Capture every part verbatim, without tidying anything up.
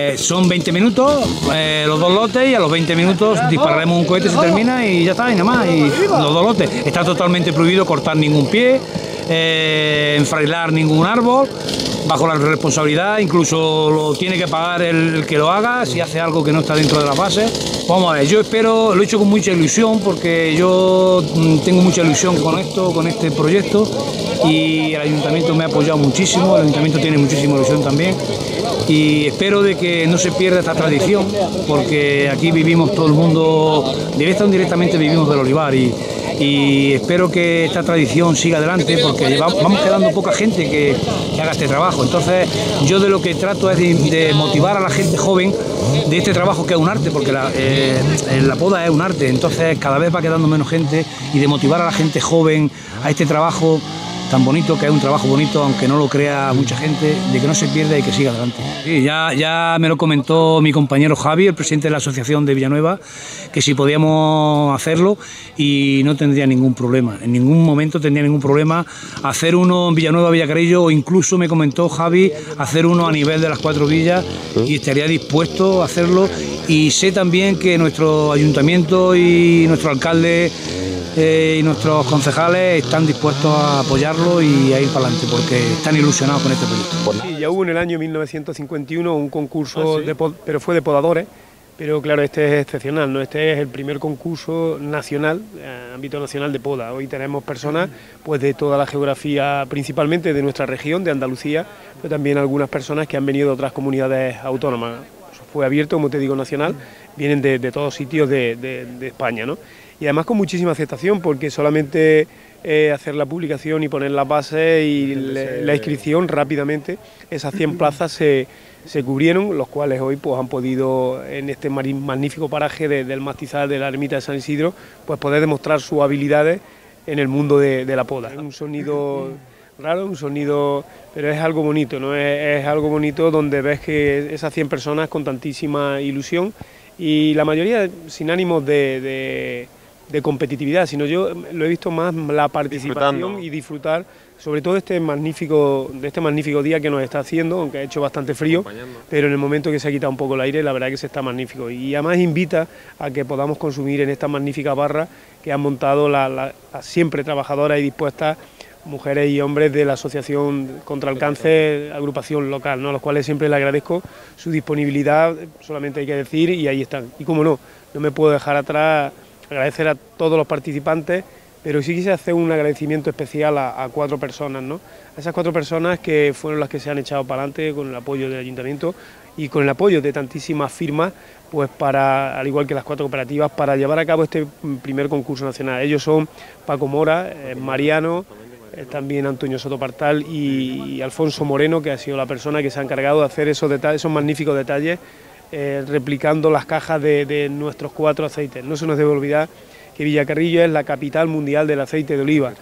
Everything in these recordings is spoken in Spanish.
Pues son veinte minutos, eh, los dos lotes, y a los veinte minutos dispararemos un cohete, se termina y ya está, y nada más, y los dos lotes. Está totalmente prohibido cortar ningún pie, eh, enfrailar ningún árbol, bajo la responsabilidad, incluso lo tiene que pagar el que lo haga, si hace algo que no está dentro de la base. Vamos a ver, yo espero, lo he hecho con mucha ilusión, porque yo tengo mucha ilusión con esto, con este proyecto, y el ayuntamiento me ha apoyado muchísimo, el ayuntamiento tiene muchísima ilusión también, y espero de que no se pierda esta tradición, porque aquí vivimos todo el mundo, directa o indirectamente vivimos del olivar, y, y espero que esta tradición siga adelante, porque vamos quedando poca gente que, que haga este trabajo. Entonces yo de lo que trato es de, de motivar a la gente joven de este trabajo, que es un arte, porque la, eh, la poda es un arte, entonces cada vez va quedando menos gente, y de motivar a la gente joven a este trabajo tan bonito, que es un trabajo bonito, aunque no lo crea mucha gente, de que no se pierda y que siga adelante. Sí, ya, ya me lo comentó mi compañero Javi, el presidente de la asociación de Villanueva, que si podíamos hacerlo, y no tendría ningún problema, en ningún momento tendría ningún problema hacer uno en Villanueva, Villacarrillo, o incluso me comentó Javi hacer uno a nivel de las cuatro villas, y estaría dispuesto a hacerlo, y sé también que nuestro ayuntamiento y nuestro alcalde Eh, y nuestros concejales están dispuestos a apoyarlo y a ir para adelante, porque están ilusionados con este proyecto. Sí, ya hubo en el año mil novecientos cincuenta y uno un concurso, ¿Ah, sí? de pod pero fue de podadores, pero claro, este es excepcional, ¿no? Este es el primer concurso nacional, eh, ámbito nacional de poda. Hoy tenemos personas pues de toda la geografía, principalmente de nuestra región, de Andalucía, pero también algunas personas que han venido de otras comunidades autónomas. Fue abierto, como te digo, nacional, vienen de, de todos sitios de, de, de España, ¿no? Y además con muchísima aceptación, porque solamente eh, hacer la publicación y poner las bases y le, la inscripción rápidamente, esas cien plazas se, se cubrieron, los cuales hoy pues han podido, en este magnífico paraje de, del Mastizal de la ermita de San Isidro, pues poder demostrar sus habilidades en el mundo de, de la poda. Es un sonido raro, un sonido, pero es algo bonito, ¿no? Es, es algo bonito donde ves que esas cien personas con tantísima ilusión, y la mayoría sin ánimos de, de de competitividad, sino yo lo he visto más la participación Disfrutando. y disfrutar, sobre todo este magnífico, de este magnífico día que nos está haciendo, aunque ha hecho bastante frío, pero en el momento que se ha quitado un poco el aire, la verdad es que se está magnífico, y además invita a que podamos consumir en esta magnífica barra que han montado las la, la siempre trabajadoras y dispuestas mujeres y hombres de la Asociación contra el Cáncer, agrupación local, ¿no? A los cuales siempre les agradezco su disponibilidad, solamente hay que decir, y ahí están. Y como no, no me puedo dejar atrás agradecer a todos los participantes, pero sí quise hacer un agradecimiento especial a, a cuatro personas, ¿no? A esas cuatro personas que fueron las que se han echado para adelante con el apoyo del ayuntamiento y con el apoyo de tantísimas firmas, pues para, al igual que las cuatro cooperativas, para llevar a cabo este primer concurso nacional. Ellos son Paco Mora, eh, Mariano, eh, también Antonio Sotopartal y, y Alfonso Moreno, que ha sido la persona que se ha encargado de hacer esos detalles, esos magníficos detalles, Eh, replicando las cajas de, de nuestros cuatro aceites. No se nos debe olvidar que Villacarrillo es la capital mundial del aceite de oliva.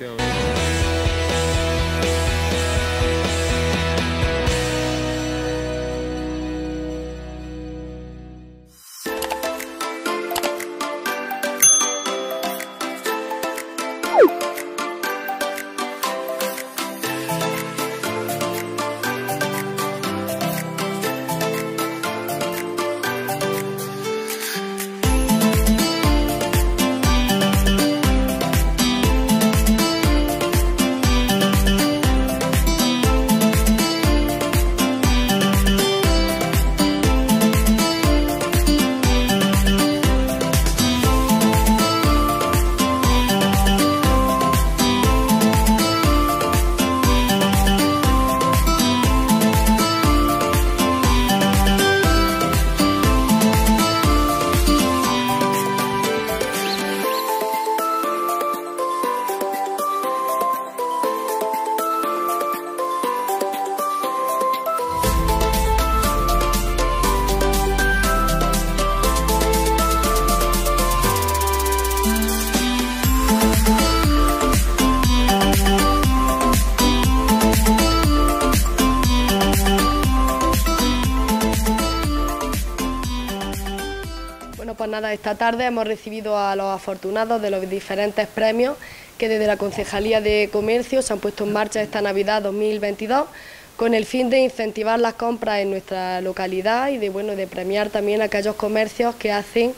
Pues nada, esta tarde hemos recibido a los afortunados de los diferentes premios que desde la Concejalía de Comercio se han puesto en marcha esta Navidad dos mil veintidós, con el fin de incentivar las compras en nuestra localidad y de, bueno, de premiar también a aquellos comercios que hacen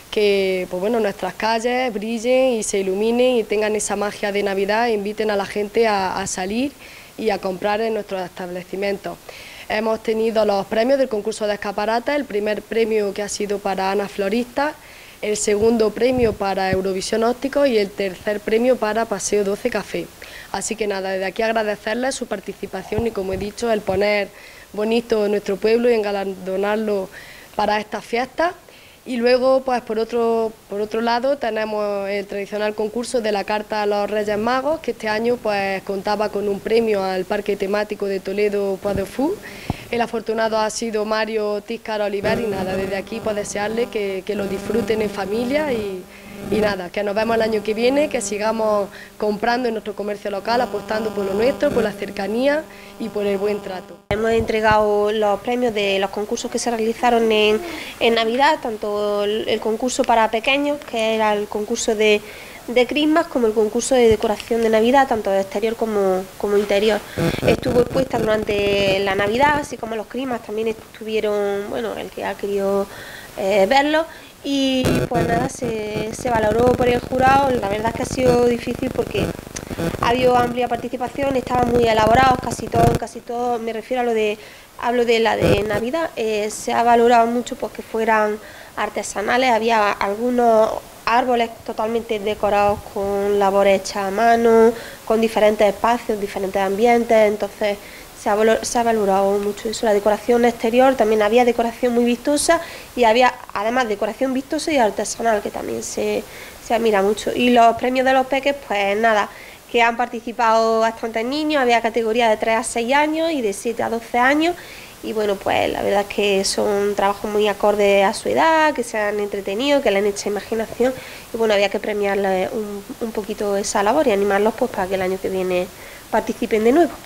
que pues bueno, nuestras calles brillen y se iluminen y tengan esa magia de Navidad e inviten a la gente a, a salir y a comprar en nuestros establecimientos. Hemos tenido los premios del concurso de escaparates, el primer premio que ha sido para Ana Florista, el segundo premio para Eurovisión Óptico y el tercer premio para Paseo doce Café. Así que nada, desde aquí agradecerles su participación y, como he dicho, el poner bonito nuestro pueblo y engalardonarlo para estas fiestas. Y luego, pues por otro, por otro lado, tenemos el tradicional concurso de la Carta a los Reyes Magos, que este año pues contaba con un premio al Parque Temático de Toledo Poix de Fou. El afortunado ha sido Mario Tíscar Oliver y nada, desde aquí pues desearle que, que lo disfruten en familia y, y nada, que nos vemos el año que viene, que sigamos comprando en nuestro comercio local, apostando por lo nuestro, por la cercanía y por el buen trato. Hemos entregado los premios de los concursos que se realizaron en, en Navidad, tanto el, el concurso para pequeños, que era el concurso de, de crismas, como el concurso de decoración de Navidad, tanto de exterior como, como interior. Estuvo expuesta durante la Navidad, así como los crismas también estuvieron, bueno, el que ha querido eh, verlo. Y pues nada, se, se valoró por el jurado. La verdad es que ha sido difícil porque ha habido amplia participación, estaban muy elaborados, casi todos, casi todos, me refiero a lo de, hablo de la de Navidad, eh, se ha valorado mucho porque fueran artesanales, había algunos árboles totalmente decorados con labores hechas a mano, con diferentes espacios, diferentes ambientes, entonces se ha, valor, se ha valorado mucho eso. La decoración exterior, también había decoración muy vistosa y había además decoración vistosa y artesanal, que también se, se admira mucho. Y los premios de los peques, pues nada, que han participado bastantes niños, había categoría de tres a seis años y de siete a doce años, y bueno, pues la verdad es que son trabajos muy acordes a su edad, que se han entretenido, que le han hecho imaginación, y bueno, había que premiarles un, un poquito esa labor y animarlos pues para que el año que viene participen de nuevo.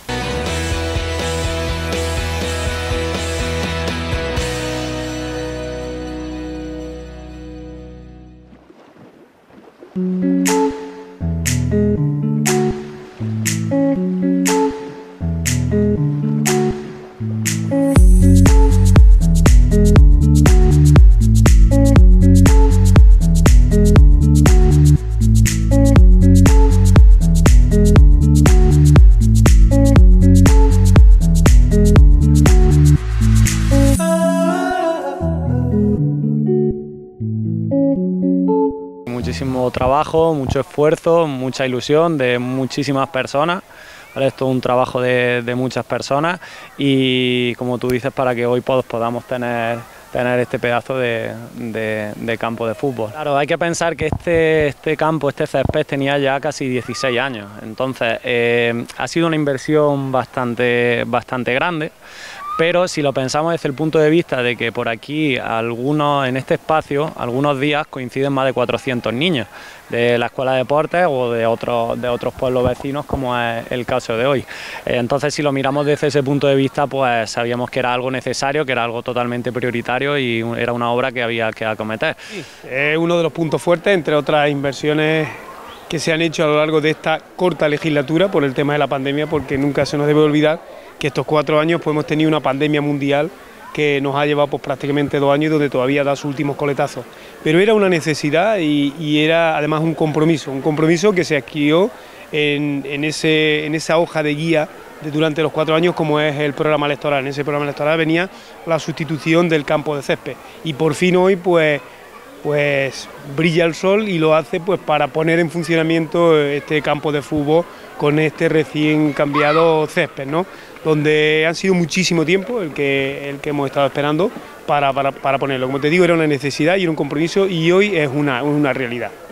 Muchísimo trabajo, mucho esfuerzo, mucha ilusión de muchísimas personas. ¿Vale? Esto es un trabajo de, de muchas personas y, como tú dices, para que hoy todos podamos tener, tener este pedazo de, de, de campo de fútbol. Claro, hay que pensar que este, este campo, este césped tenía ya casi dieciséis años, entonces eh, ha sido una inversión bastante, bastante grande. Pero si lo pensamos desde el punto de vista de que por aquí, algunos en este espacio, algunos días coinciden más de cuatrocientos niños de la Escuela de Deportes o de otros, de otros pueblos vecinos, como es el caso de hoy. Entonces, si lo miramos desde ese punto de vista, pues sabíamos que era algo necesario, que era algo totalmente prioritario y era una obra que había que acometer. Sí, es uno de los puntos fuertes, entre otras inversiones que se han hecho a lo largo de esta corta legislatura por el tema de la pandemia, porque nunca se nos debe olvidar que estos cuatro años pues, hemos tenido una pandemia mundial que nos ha llevado pues, prácticamente dos años y donde todavía da sus últimos coletazos. Pero era una necesidad y, y era además un compromiso, un compromiso que se adquirió en, en, ese, en esa hoja de guía de durante los cuatro años, como es el programa electoral. En ese programa electoral venía la sustitución del campo de césped y por fin hoy pues, pues brilla el sol y lo hace pues, para poner en funcionamiento este campo de fútbol con este recién cambiado césped, ¿no? Donde han sido muchísimo tiempo el que, el que hemos estado esperando para, para, para ponerlo. Como te digo, era una necesidad y era un compromiso y hoy es una, una realidad.